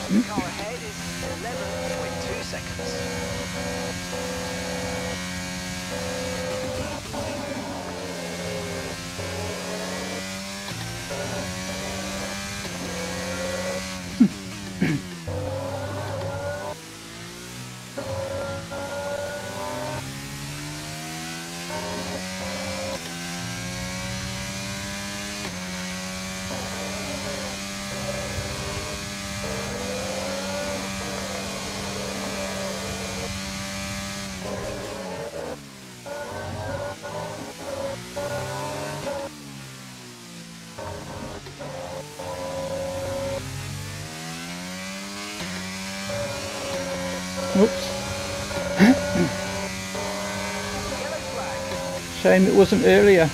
The car ahead is 11.2 seconds. Oops. Yellow flag. Shame it wasn't earlier.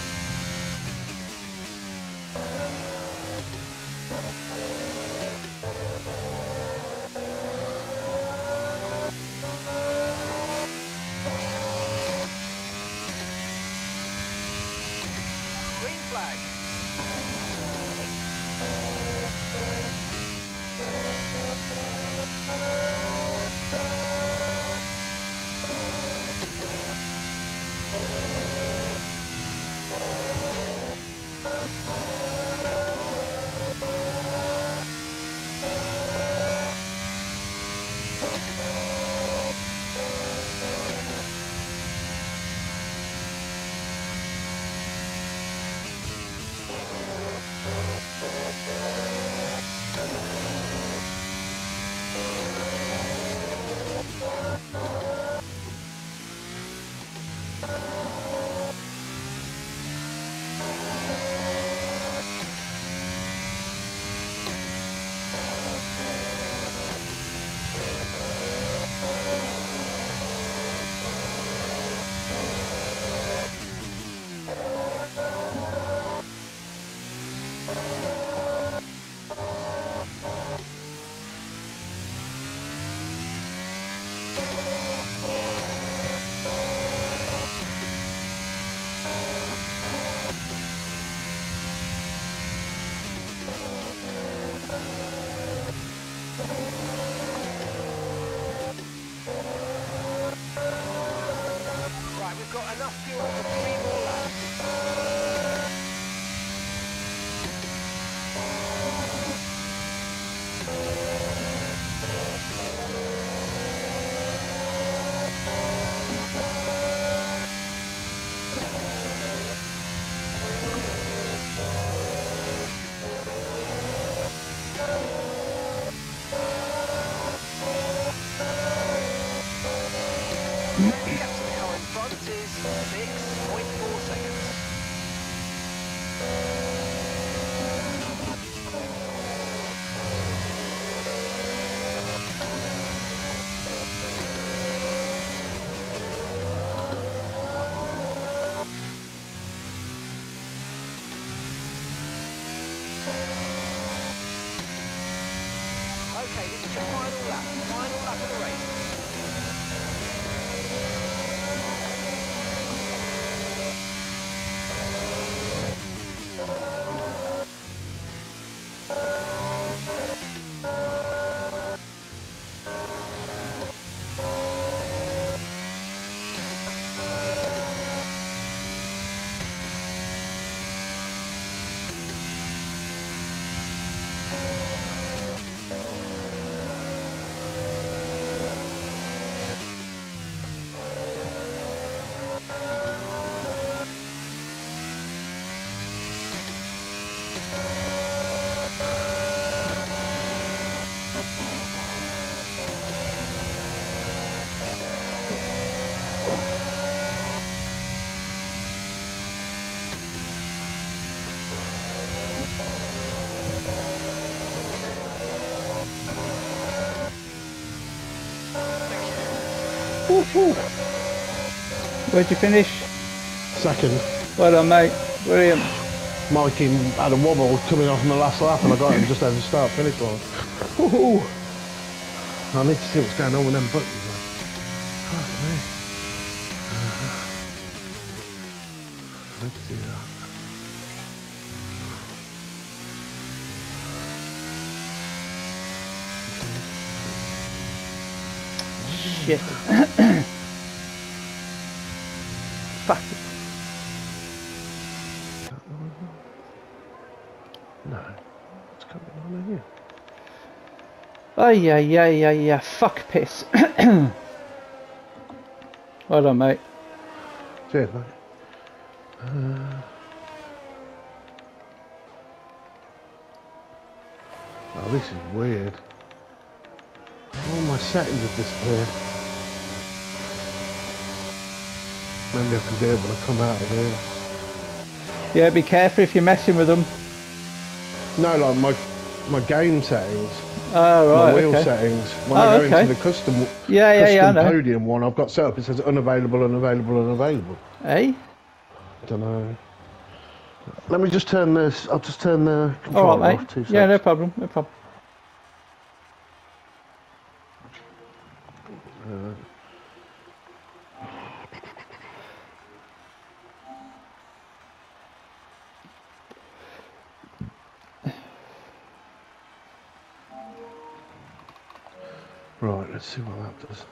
Green flag. Right, we've got enough fuel for 3 more laps. The gap to the car in front is 6.4 seconds. Okay, this is your final lap of the race. Woo-hoo. Where'd you finish? Second. Well done, mate. Brilliant. Mikey had a wobble coming off in the last lap and I got him just over the start finish line. Woohoo! I need to see what's going on with them buttons. Fuck me. Let's do that. shit. Fuck. No. What's going on here? Oh yeah. Fuck piss. Hold on, mate. Cheers, mate. Oh, this is weird. All my settings have disappeared. Maybe I can do it when I come out of here. Yeah, be careful if you're messing with them. No, like my game settings, Oh my right. wheel Okay. settings. When Oh, I go okay. into the custom I know. podium one, I've got set up. It says unavailable, unavailable, unavailable. Hey. I don't know. Let me just turn this. I'll just turn the All controller right, off. mate. 2 seconds. Yeah, no problem. No problem. Right, let's see what that does.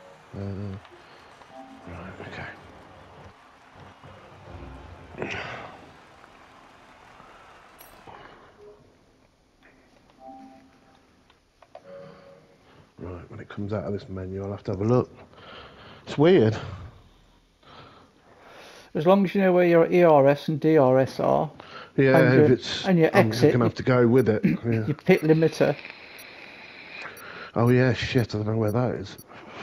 Right, okay. Right, when it comes out of this menu, I'll have to have a look. It's weird. As long as you know where your ERS and DRS are, Yeah, and if your, it's, and your I'm exit, gonna have to go with it. Yeah. your pit limiter. Oh yeah, shit. I don't know where that is.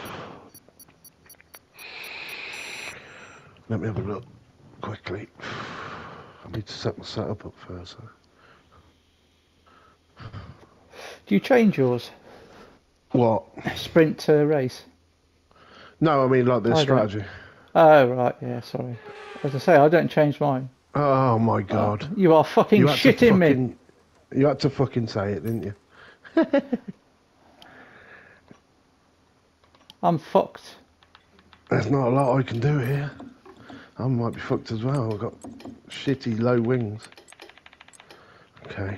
Let me have a look quickly. I need to set my setup up first. Do you change yours? What? Sprint to race? No, I mean like the I don't. strategy. Oh right, yeah. Sorry. As I say, I don't change mine. Oh my god. You are fucking shitting me. You had to fucking say it, didn't you? I'm fucked. There's not a lot I can do here. I might be fucked as well. I've got shitty low wings. Okay.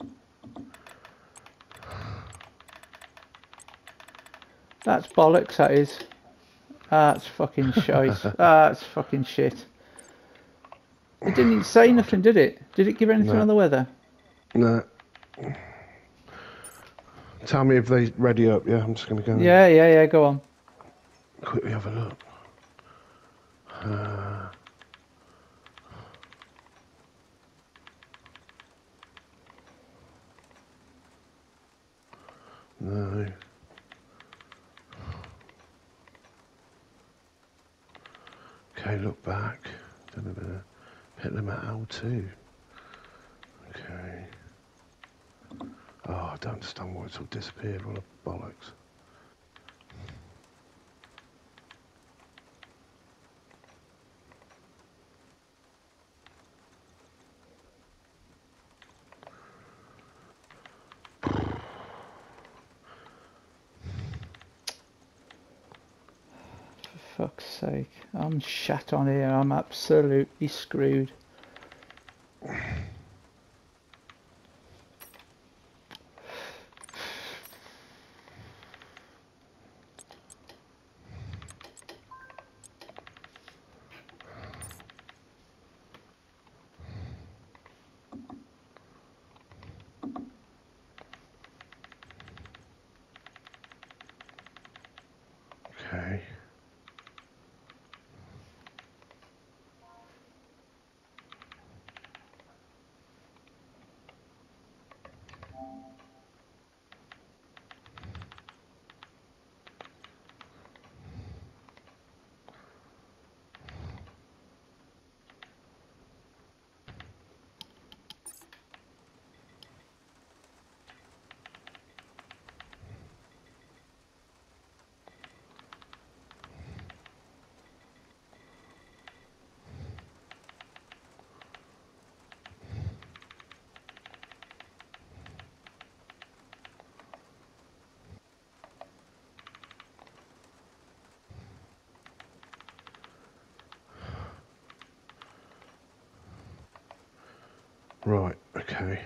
That's bollocks. That is. That's fucking shite. That's fucking shit. It didn't even say nothing, did it? Did it give anything No. on the weather? No. Tell me if they ready up. Yeah, I'm just gonna go. Yeah. Go on. Quickly have a look. No. Okay, look back. Hit them at L2. Okay. Oh, I don't understand why it's all disappeared. What a bollocks. For fuck's sake. I'm shat on here. I'm absolutely screwed. Okay. Right, okay.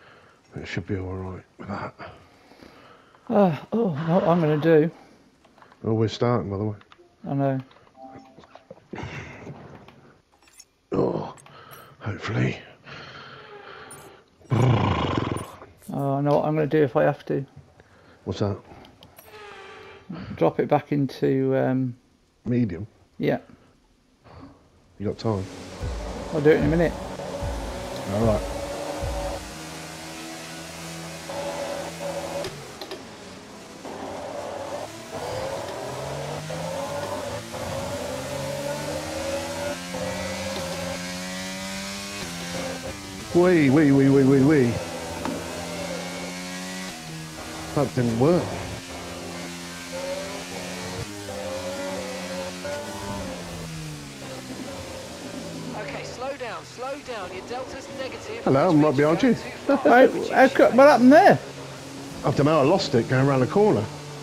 It should be alright with that. Oh, what I'm going to do. Oh, we're starting, by the way. I know. Oh, hopefully. Oh, I know what I'm going to do if I have to. What's that? Drop it back into, Medium? yeah, You got time? I'll do it in a minute. Alright. Wee. That didn't work. Okay, slow down. Your delta's negative. Hello, I'm right behind you. What happened there? I don't know, I lost it going around the corner.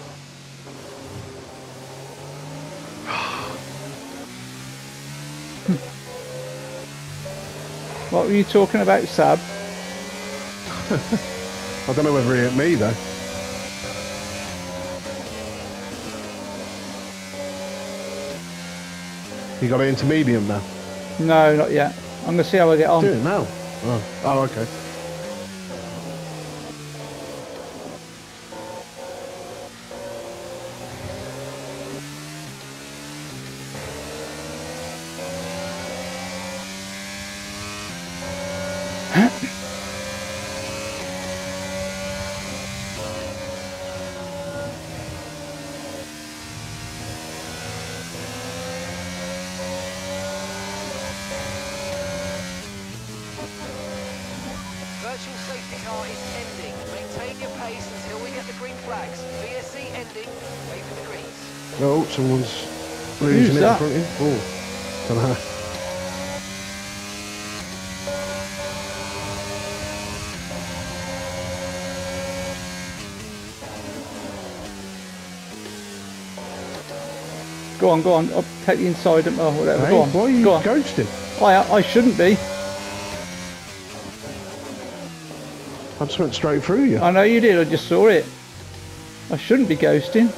What were you talking about, Sab? I don't know whether he hit me though. You got it into medium now? No, not yet. I'm going to see how I get on. Do it now. Oh, okay. Virtual safety car is ending. Maintain your pace until we get the green flags. VSC ending. Wait for the greens. Oh, someone's losing Who's it that? in front of you. Oh, don't know. Go on. I'll take the inside or whatever. Hey, Go on. why are you Go on. ghosting? I shouldn't be. I just went straight through you. I know you did. I just saw it. I shouldn't be ghosting.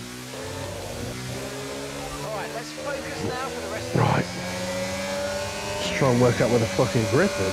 Alright, let's focus now for the rest of the Right. Just try and work out where the fucking grip is.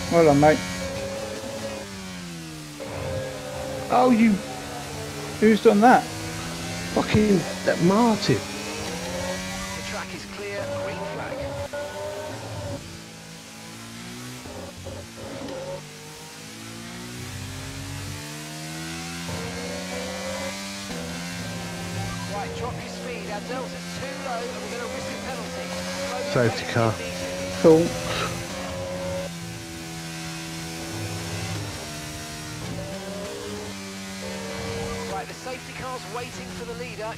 Well done, mate. Oh, you Who's done that? fucking that Martin. The track is clear, green flag. Right, drop your speed. Our delta's too low and we're going to risk a penalty. Slow the Safety pace car. if needed. Cool. Right, the safety car's waiting for the leader.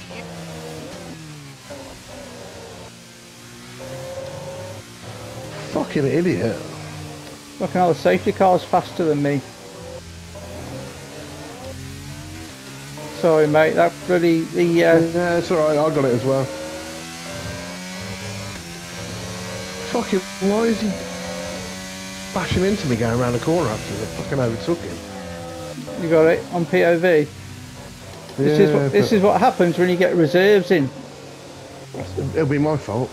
Fucking idiot. Fucking hell, the safety car's faster than me. Sorry, mate. That bloody Yeah, it's alright, I got it as well. Fucking, why is he bashing into me going around the corner after I fucking overtook him? you got it on POV. This is what happens when you get reserves in. It'll be my fault.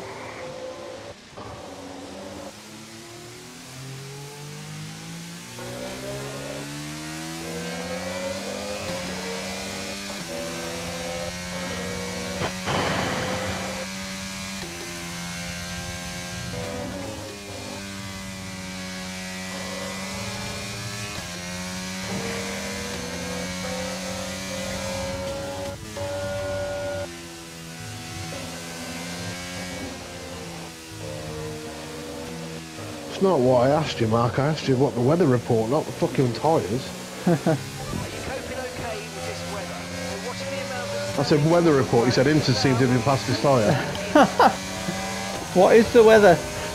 It's not what I asked you, Mark. I asked you what the weather report, not the fucking tyres. Are you coping okay with this weather? We're watching the amount of... I said weather report. He said Inter seemed to have been past his tyre. What is the weather?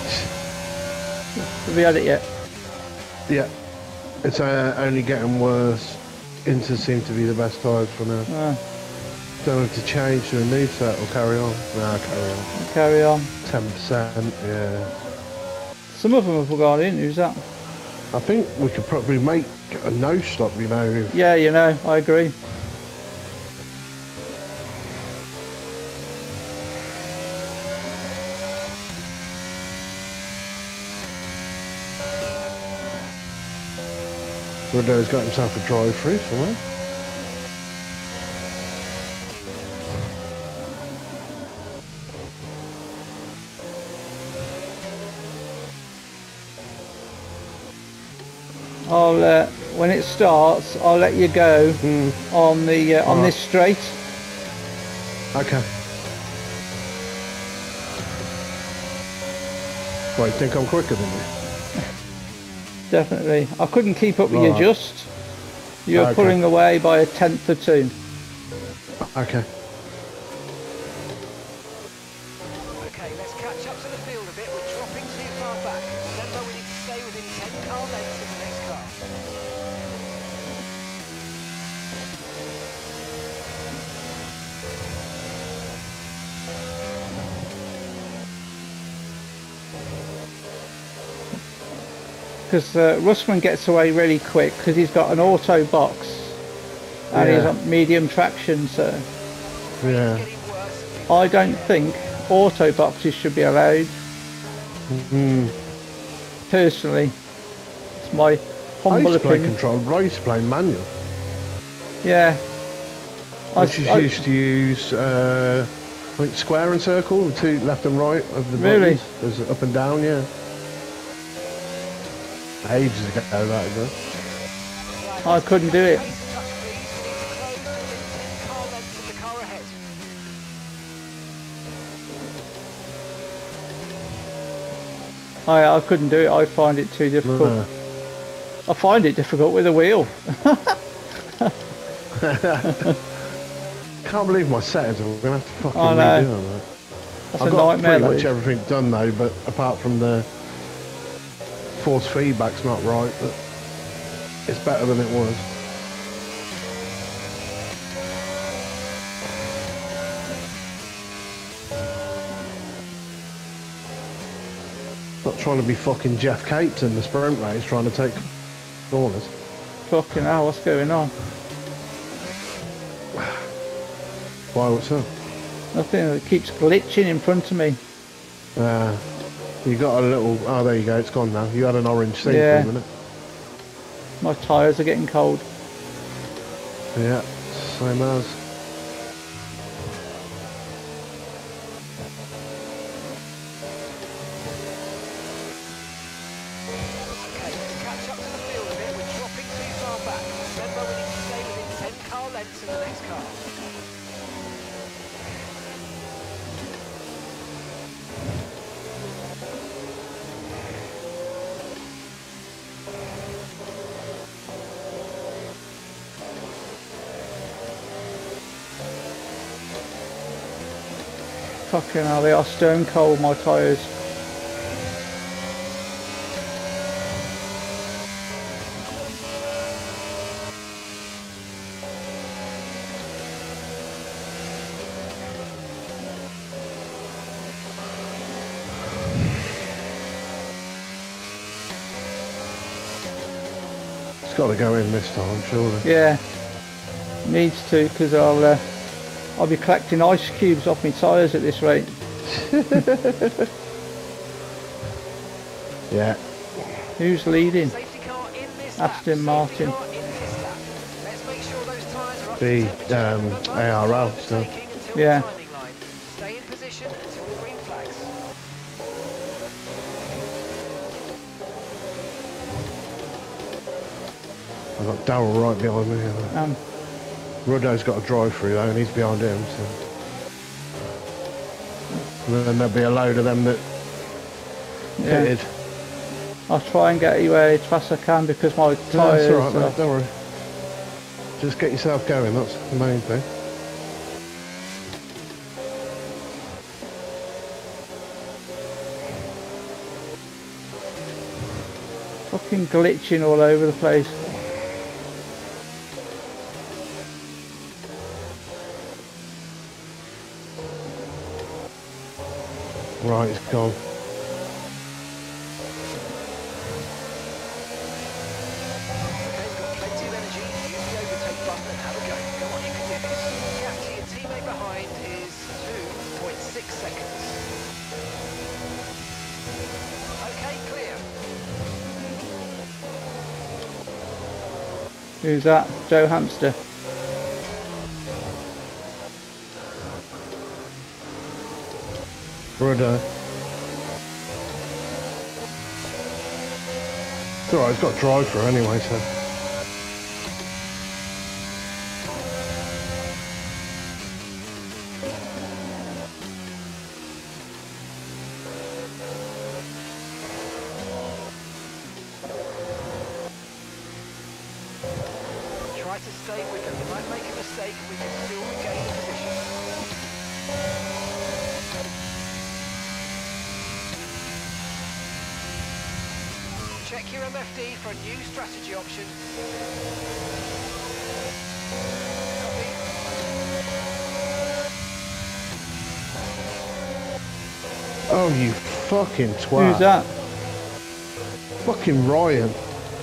Have we had it yet? Yeah. It's only getting worse. Inter seem to be the best tyres for now. Don't have to change to a new set or carry on. Nah, carry on. Carry on. 10%, yeah. Some of them have gone in. Who's that? I think we could probably make a no stop, you know. Yeah, you know, I agree. Riddler's got himself a drive-through somewhere. I'll when it starts, I'll let you go on the on this straight. Okay. Well, you think I'm quicker than you? Definitely. I couldn't keep up with you Right. just. You're Okay. pulling away by a tenth or two. Okay. Okay, let's catch up to the field a bit. We're dropping too far back. Remember, we need to stay within 10 car lengths of the next car. Because Russman gets away really quick because he's got an auto box and he's Yeah. on medium traction, so Yeah. Getting worse. I don't think auto boxes should be allowed. Personally, it's my I humble used to play opinion. controlled, but I used to play manual. Yeah. I used to use, I think square and circle, the two left and right of the Really? buttons. There's up and down, yeah. Ages ago, that ago. I couldn't do it. Pace a touch, please. We need to close to within 10 car lengths of the car ahead. I couldn't do it. I find it too difficult. No. I find it difficult with a wheel. Can't believe my settings. I'm gonna have to fucking I know. redo on that. That's I've a got nightmare. pretty much That is. everything done though, but apart from the force feedback's not right, but it's better than it was. Not trying to be fucking Jeff Capes in the sprint race, trying to take corners. Fucking hell, what's going on? Why, what's up? Nothing. It keeps glitching in front of me. You got a little. Oh, there you go. It's gone now. You had an orange thing Yeah. for a minute. My tyres are getting cold. Yeah, same as. Okay, let's catch up to the field a bit. We're dropping too far back. Remember, we need to stay within 10 car lengths of the next car. Fucking hell, they are stone cold, my tyres. It's got to go in this time, surely. Yeah, needs to, because I'll be collecting ice cubes off my tyres at this rate. Yeah. Who's leading? Safety car in this lap. Aston Safety Martin. car in this lap. Let's make sure those tyres are up to The, temperature. Remember, ARL no still. overtaking until Yeah. the timing line. Stay in position until the green flags. I've got Darryl right behind me. Ruddo's got a drive through though, and he's behind him. So. And then there'll be a load of them that Yeah. pitted. I'll try and get you as fast as I can because my No, it's tyres alright, are... mate. Don't worry. Just get yourself going. That's the main thing. fucking glitching all over the place. Right, it's gone. Okay, we've got plenty of energy. Use the overtake button and have a go. Come on, you can do this. Gap to your teammate behind is 2.6 seconds. Okay, clear. Who's that? Joe Hamster. Ruddo. It's alright, it's got drive through anyway, so. Try to stay with them. You might make a mistake and we can still regain the position. Check your MFD for a new strategy option. Copy. Oh, you fucking twat. Who's that? Fucking Ryan.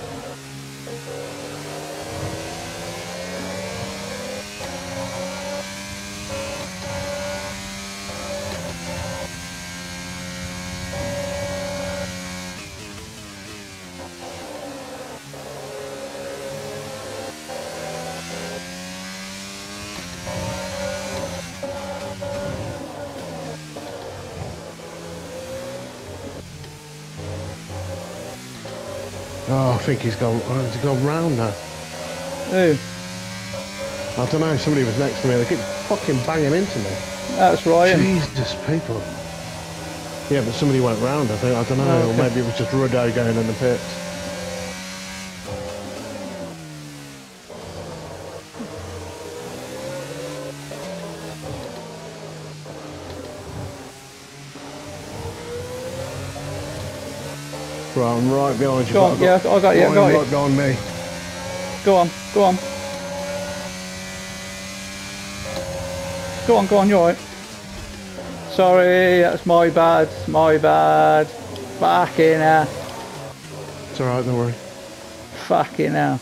Oh, I think he's gone round now. Who? I don't know, somebody was next to me, they keep fucking banging into me. That's Ryan. Jesus, people. Yeah, but somebody went round, I think, I don't know, Oh, or okay. maybe it was just Ruddo going in the pits. Right, I'm right behind you. Go on, but yeah, I got you, I Ryan got you. right behind me. Go on, go on. Go on, you're right. Sorry, that's my bad, my bad. Fucking hell. It's alright, don't worry. Fucking hell.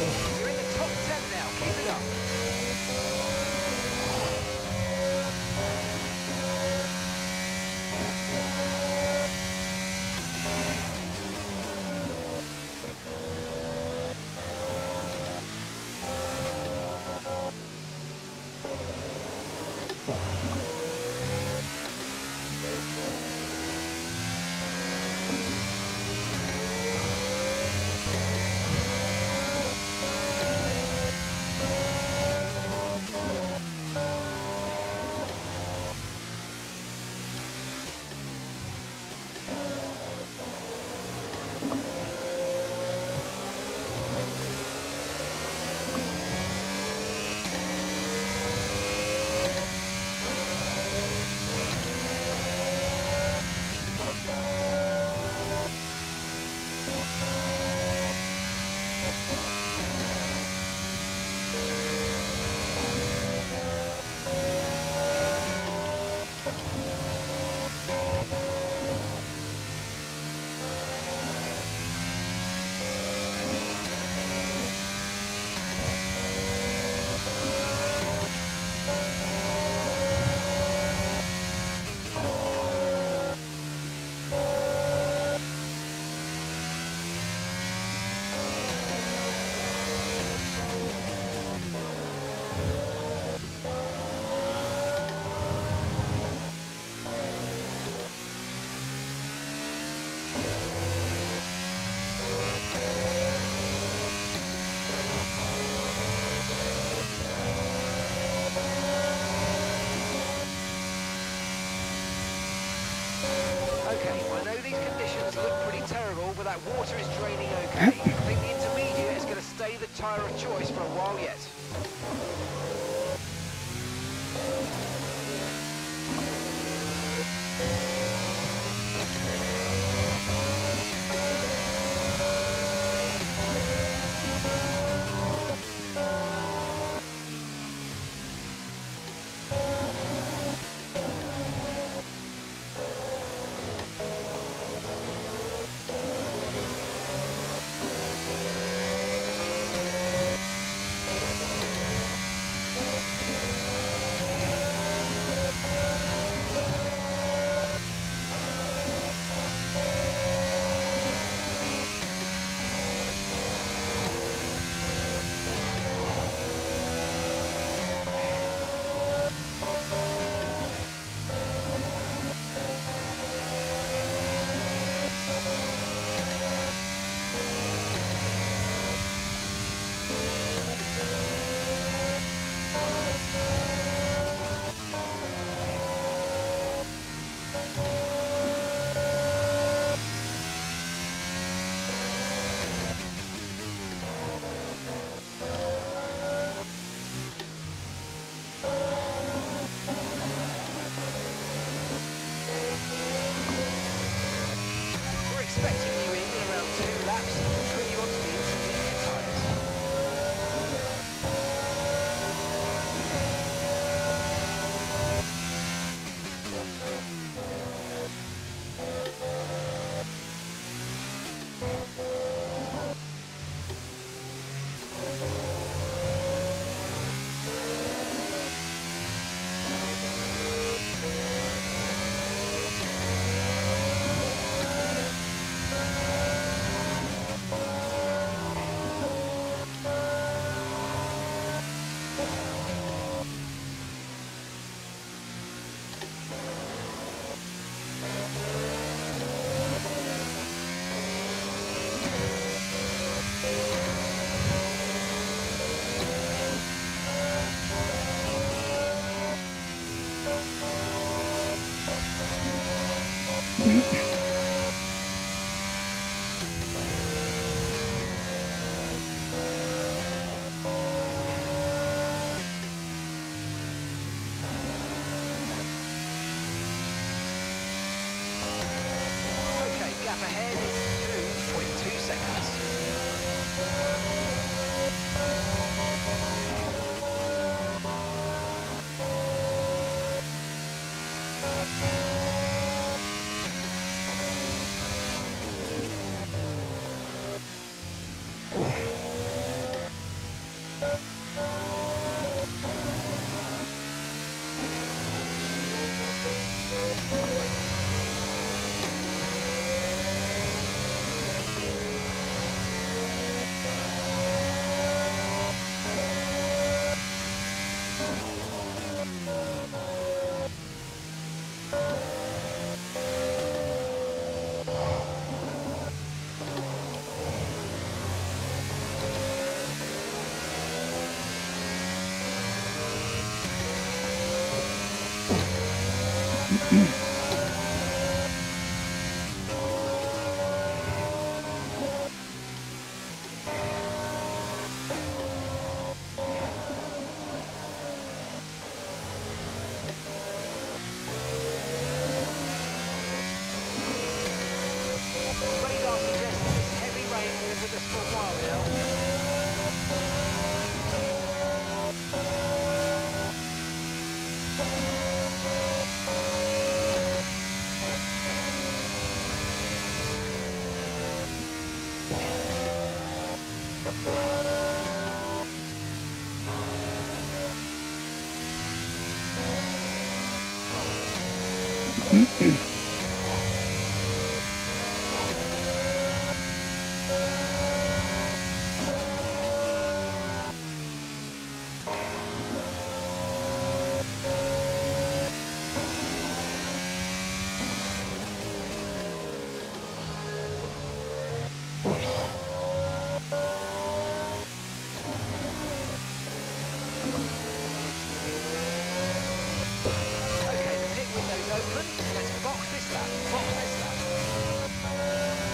You're in the top 10 now. Keep it up. Okay, I know these conditions look pretty terrible, but that water is draining okay. I think the intermediate is going to stay the tyre of choice for a while yet. Radar suggests this heavy rain will be with us for a while now. Okay, the pit window's open. Let's box this lap. Box this lap.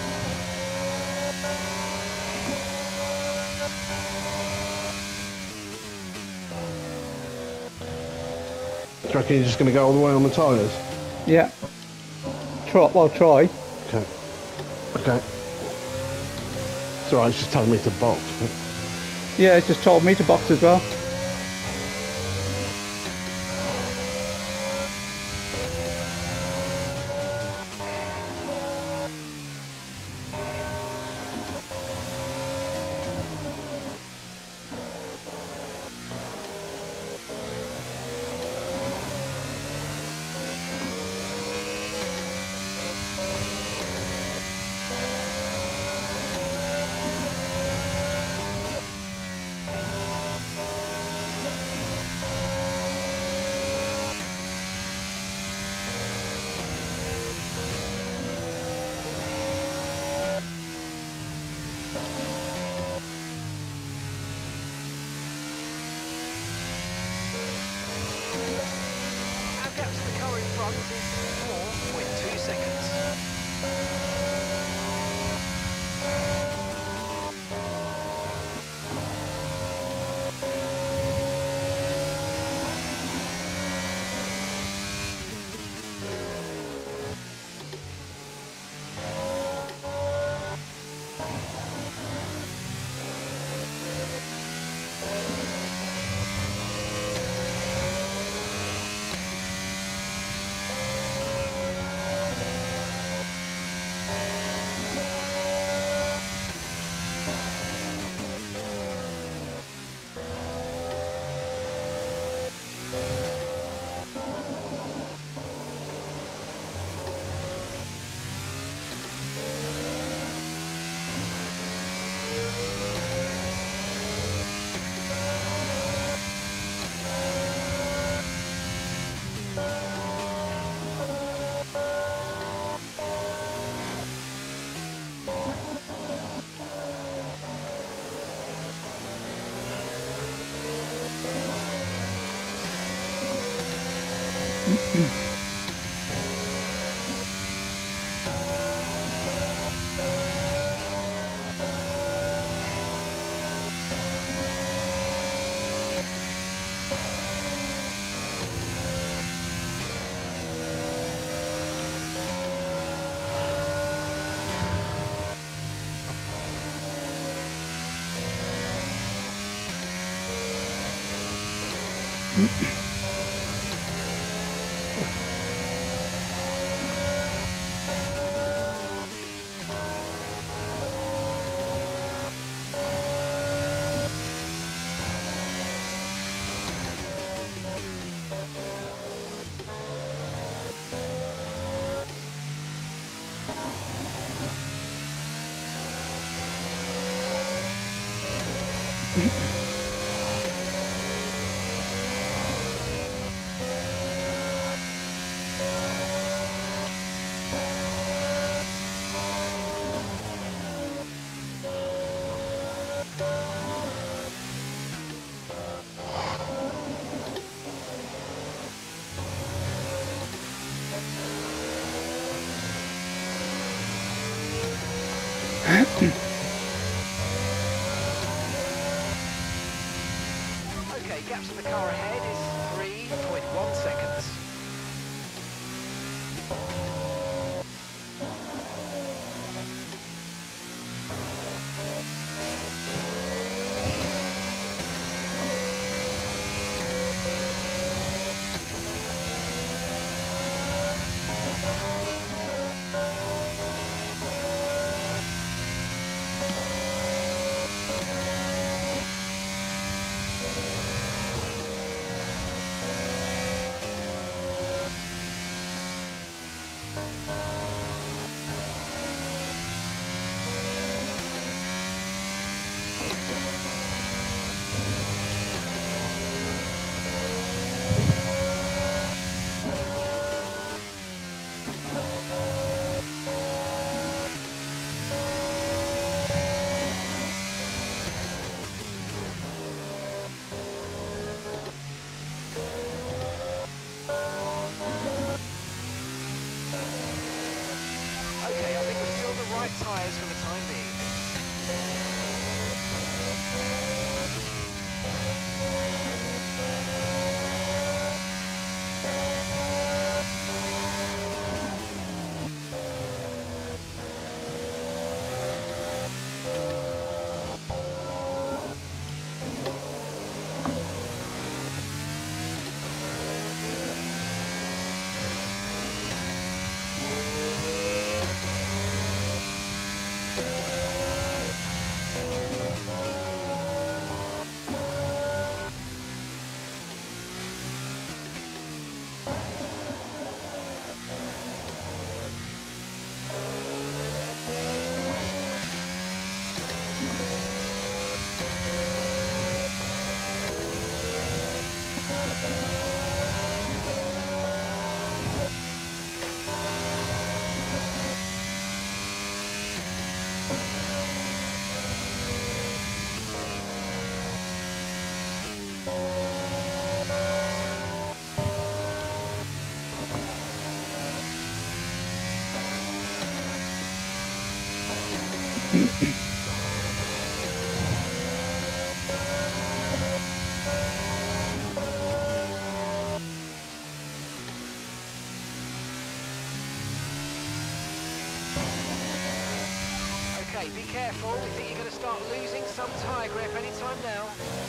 Do you reckon you're just going to go all the way on the tyres? Yeah. Try. Well, try. Okay. Okay. It's alright, it's just telling me to box. But... Yeah, it just told me to box as well. Our gap to the car in front is 4.2 seconds. Okay, gap to the car ahead is 3.1 seconds. Okay, I think we're still the right tyres for the time being. Okay, be careful. We think you're going to start losing some tyre grip anytime now.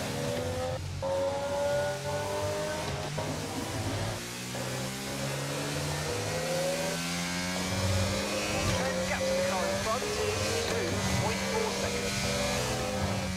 And the gap to the car in front is 2.4 seconds.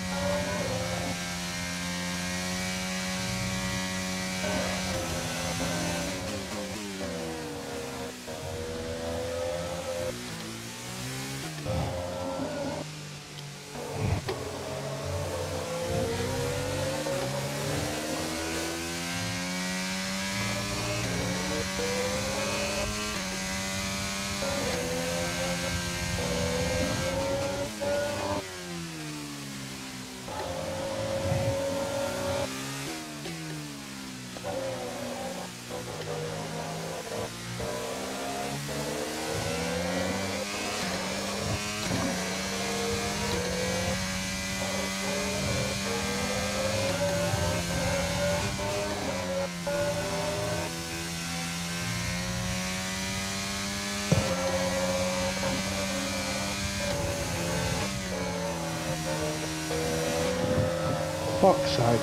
Fuck's sake.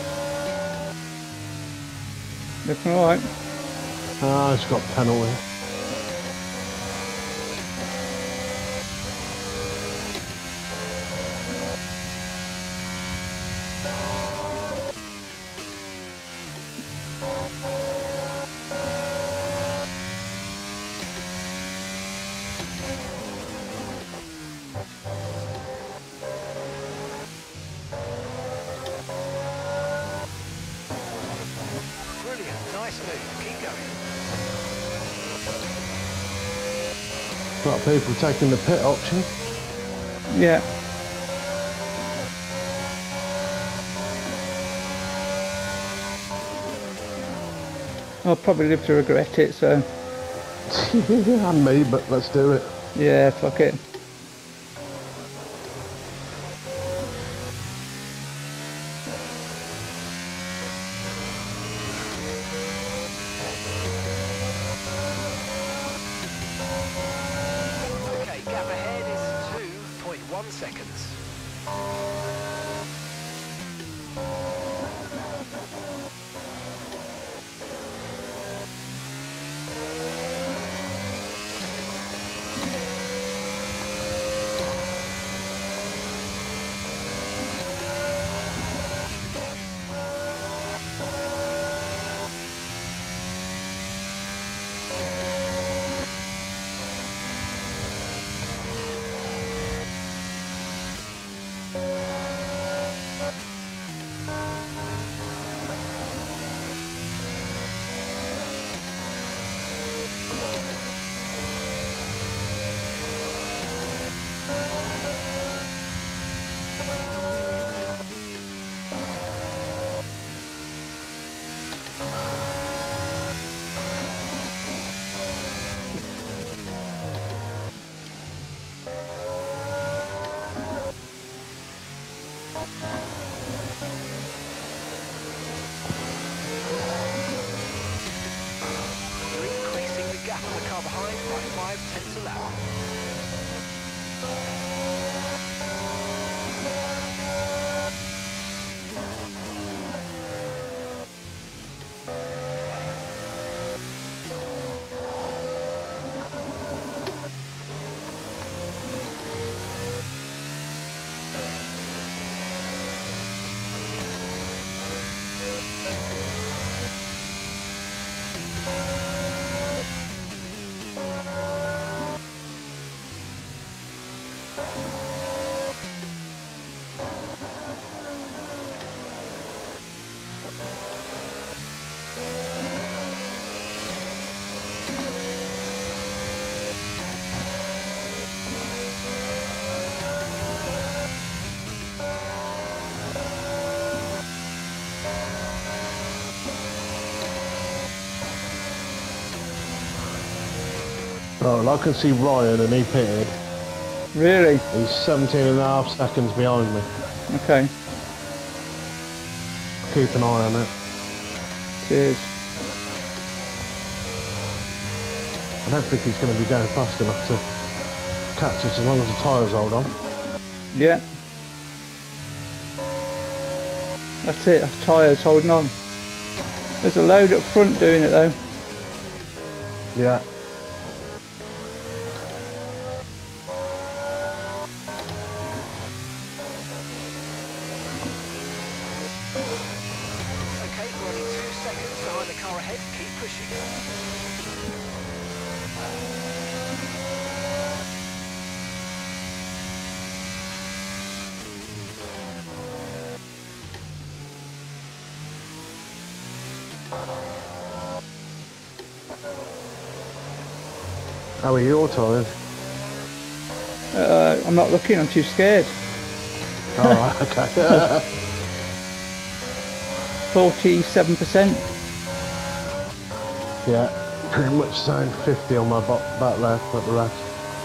Looking alright. Ah, it's got penalty. Brilliant, nice move. Keep going. A lot of people taking the pit option. Yeah. I'll probably live to regret it, so And me, but let's do it. yeah, fuck it. seconds. You're increasing the gap on the car behind by 0.5 a lap. Oh, well, I can see Ryan and he pitted. Really? He's 17.5 seconds behind me. Okay. Keep an eye on it. Cheers. I don't think he's going to be going fast enough to catch us as long as the tyres hold on. Yeah. That's it, that's tyres holding on. There's a load up front doing it though. Yeah. Okay, we're only 2 seconds behind the car ahead. Keep pushing. How are your tyres? I'm not looking, I'm too scared. Alright, okay. 47%. Yeah, pretty much same. 50 on my back left, but the rest.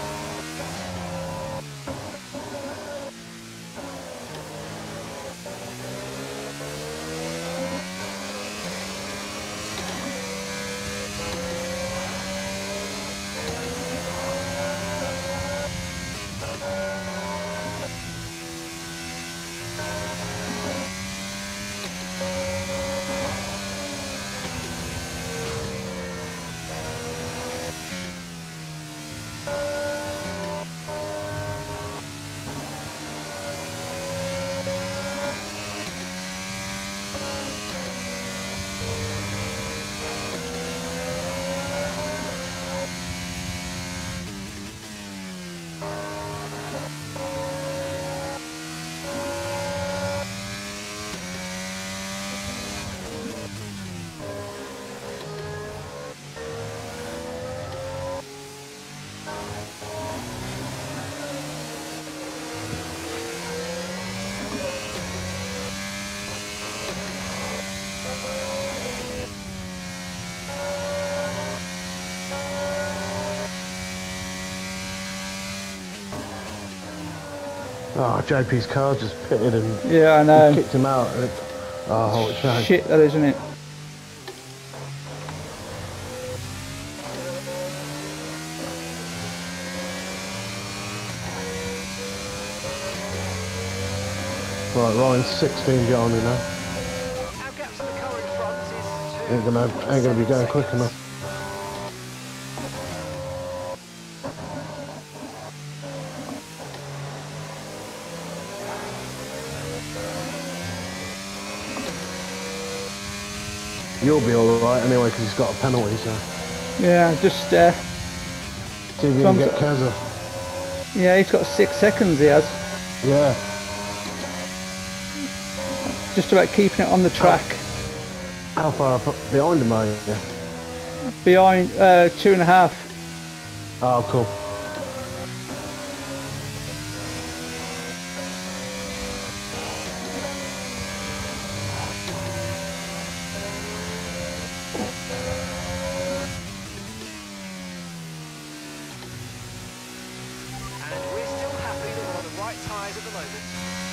Oh, JP's car just pitted and Yeah, I know. kicked him out. Oh, it's shame. Shit, that isn't it? Right, Ryan's 16 behind me now. Our gap to the car in front is Ain't gonna be going quick enough. You'll be alright anyway, because he's got a penalty, so. Yeah, just See if you can get Keza. yeah, he's got 6 seconds. He has. Yeah. Just about keeping it on the track. How far up behind him are you? Behind 2.5. Oh, cool. and we're still happy that we're on the right tyres at the moment.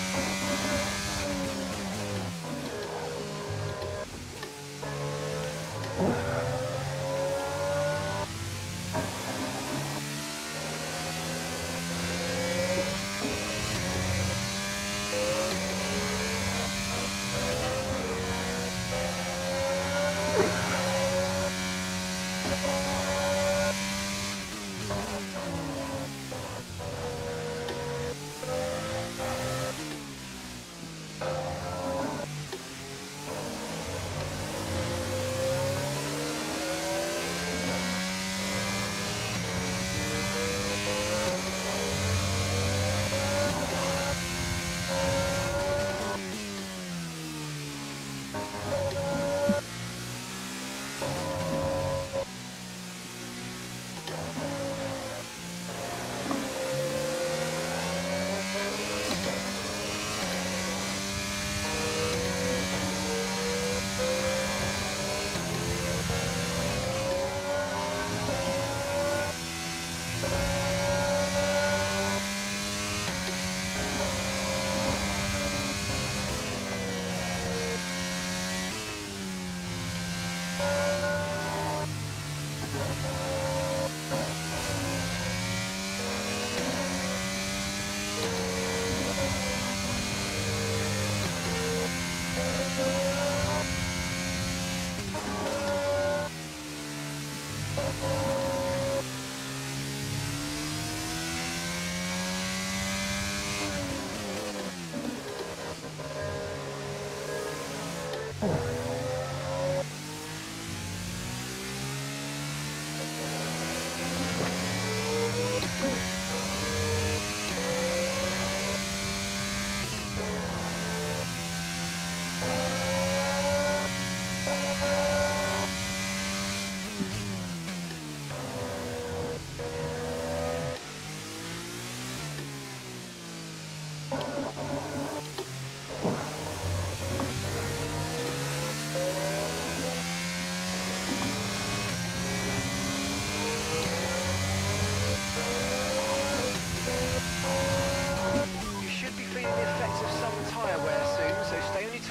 You should be feeling the effects of some tyre wear soon, so stay on your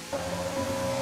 toes.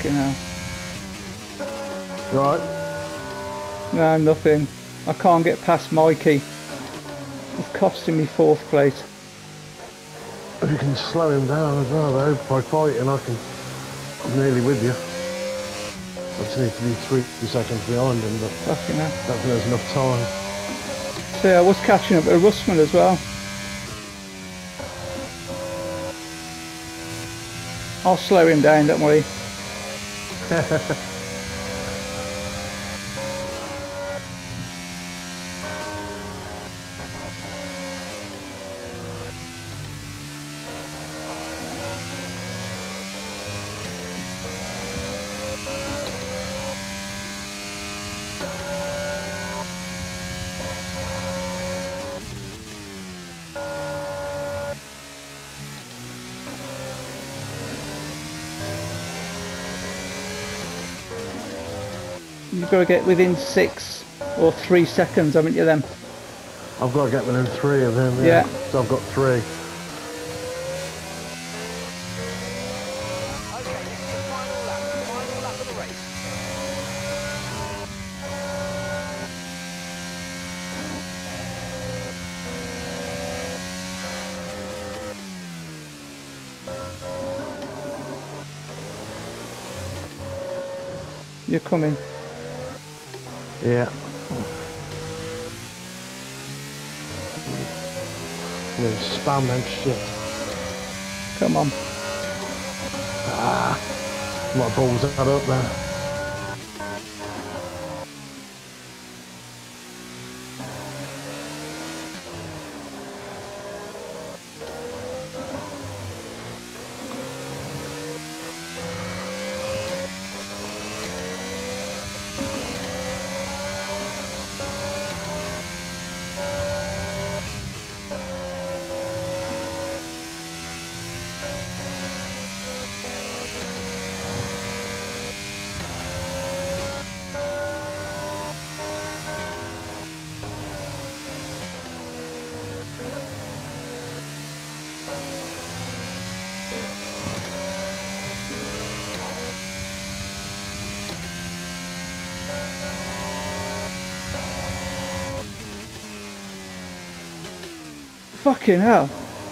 Fucking hell. Right. No, nothing. I can't get past Mikey. It's costing me 4th place. If you can slow him down as well, though, by fighting, I'm nearly with you. I just need to be 3 seconds behind him, but Fucking hell. I don't think there's enough time. So yeah, I was catching up with Russman as well. I'll slow him down, don't worry. You've got to get within 6 or 3 seconds, haven't you then? I've got to get within 3 of them, Yeah. So I've got 3. Okay, this is the final lap of the race. You're coming. Yeah. I'm going to spam them shit. Come on. My balls that up there. Fucking hell.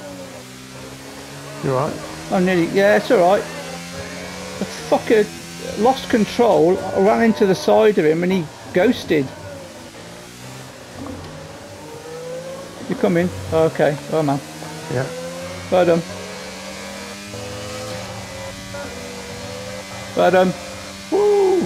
You alright? I'm nearly, yeah, it's alright. The fucker lost control, I ran into the side of him and he ghosted. You coming? Oh, okay, oh man. Yeah. Well done. Well done. Woo!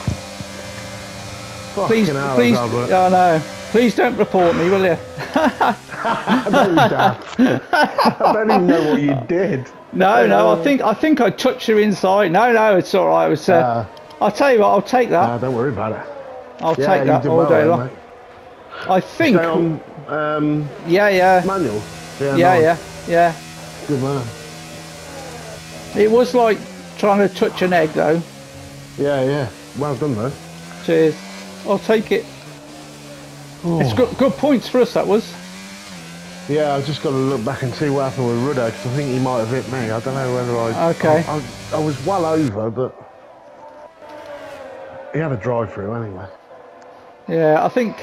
Please, Fucking hell, please, that's hard work. oh no. Please don't report me, will you? I don't even I don't even know what you did. No, I think I touched your inside. No, it's all right. It was. I'll tell you what. I'll take that. Don't worry about it. I'll Yeah, take you that did all well day then, long. mate. I think. Stay on Yeah. manual. Yeah. Good man. It was like trying to touch an egg, though. Yeah. Well done, though. Cheers. I'll take it. Oh. It's good points for us. That was. Yeah, I've just got to look back and see what happened with Rudder, because I think he might have hit me. I don't know whether I... Okay. I was well over, but... He had a drive-through anyway. Yeah, I think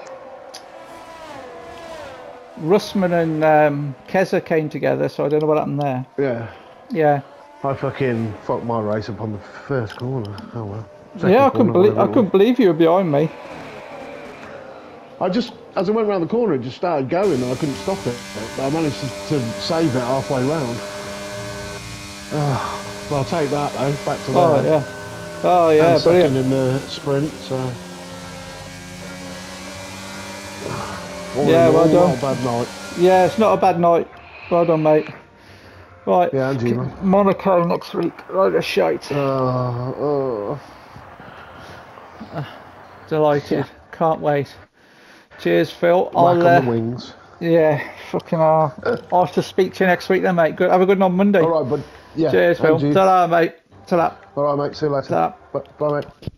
Russman and Keza came together, so I don't know what happened there. Yeah. Yeah. I fucking fucked my race up on the first corner. Oh well. Yeah, I couldn't believe you were behind me. I just, as I went round the corner, it just started going and I couldn't stop it. But I managed to save it halfway round. Well, I'll take that though, back to Oh there. yeah. Oh yeah, And second brilliant. in the sprint, so... All Yeah, in all, well done. not a bad night. Yeah, it's not a bad night. Well done, mate. Right. Yeah, and you, man. Monaco next week. Right, a shite. Delighted. Can't wait. Cheers, Phil. Whack on the wings. Yeah, fucking hell. I'll have to speak to you next week then, mate. Good. Have a good one on Monday. All right, bud. Yeah. Cheers, Phil. and you. Ta-ra, mate. Ta-ra. All right, mate. See you later. Ta-ra. Bye, mate.